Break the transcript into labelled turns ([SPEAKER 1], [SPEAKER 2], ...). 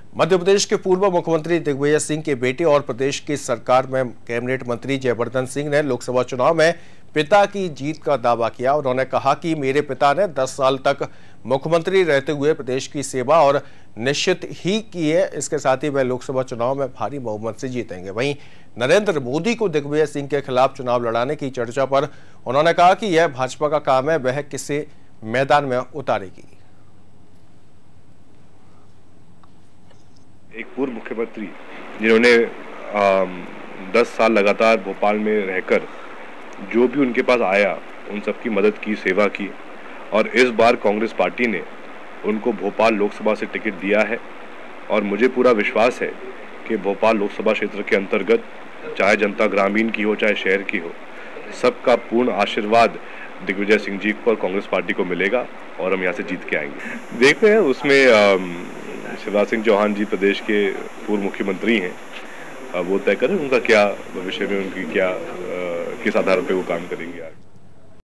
[SPEAKER 1] मध्य प्रदेश के पूर्व मुख्यमंत्री दिग्विजय सिंह के बेटे और प्रदेश की सरकार में कैबिनेट मंत्री जयवर्धन सिंह ने लोकसभा चुनाव में पिता की जीत का दावा किया। उन्होंने कहा कि मेरे पिता ने 10 साल तक मुख्यमंत्री रहते हुए प्रदेश की सेवा और निश्चित ही की है। इसके साथ ही वह लोकसभा चुनाव में भारी बहुमत से जीतेंगे। वहीं नरेंद्र मोदी को दिग्विजय सिंह के खिलाफ चुनाव लड़ाने की चर्चा पर उन्होंने कहा कि यह भाजपा का काम है, वह किसे मैदान में उतारेगी।
[SPEAKER 2] एक पूर्व मुख्यमंत्री जिन्होंने 10 साल लगातार भोपाल में रहकर जो भी उनके पास आया उन सबकी मदद की, सेवा की, और इस बार कांग्रेस पार्टी ने उनको भोपाल लोकसभा से टिकट दिया है। और मुझे पूरा विश्वास है कि भोपाल लोकसभा क्षेत्र के अंतर्गत चाहे जनता ग्रामीण की हो चाहे शहर की हो, सबका पूर्ण आशीर्वाद दिग्विजय सिंह जी को और कांग्रेस पार्टी को मिलेगा और हम यहाँ से जीत के आएंगे। देखते हैं उसमें शिवराज सिंह चौहान जी प्रदेश के पूर्व मुख्यमंत्री हैं, वो तय करें उनका क्या भविष्य में, उनकी क्या किस आधार पर वो काम करेंगे।